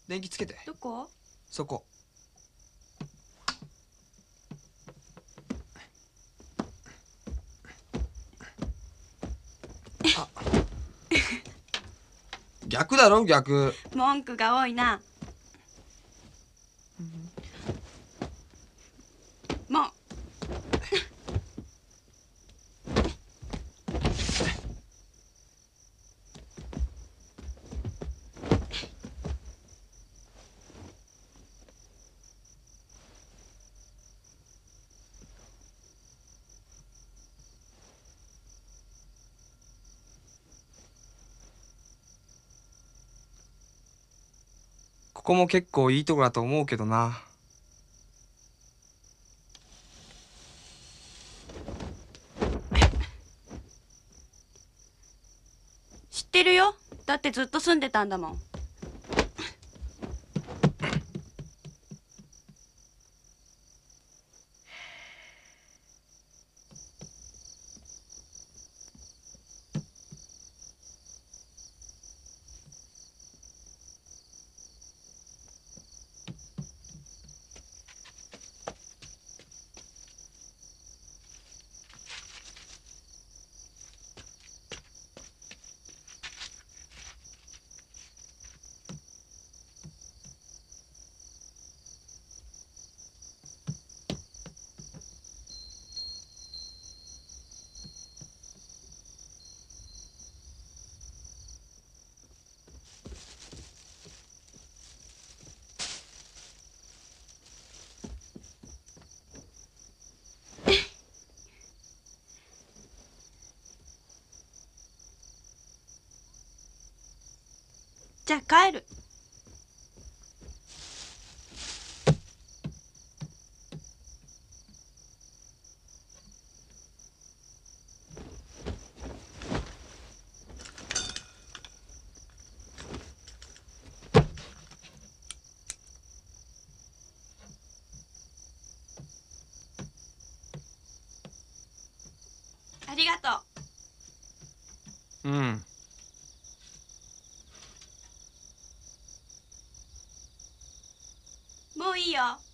電気つけて。 どこ？ そこ。あ逆だろ逆。 文句が多いな。もう。 ここも結構いいとこだと思うけどな。 知ってるよ。だってずっと住んでたんだもん。じゃあ帰る。ありがとうん。 う。もういいよ。